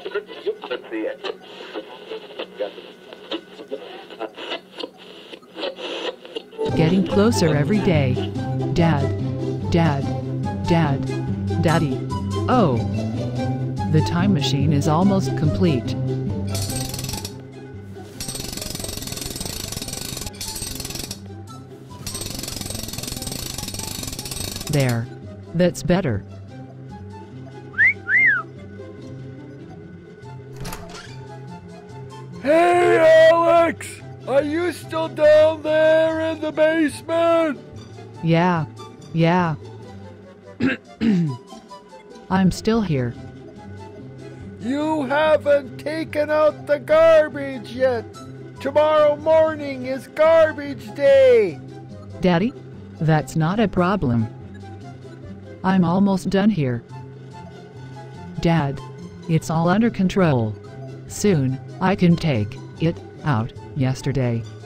Getting closer every day. Dad, Dad, Dad, Daddy. Oh, the time machine is almost complete. There. That's better. Hey, Alex! Are you still down there in the basement? Yeah. I'm still here. You haven't taken out the garbage yet. Tomorrow morning is garbage day. Daddy, that's not a problem. I'm almost done here. Dad, it's all under control. Soon, I can take it out. Yesterday,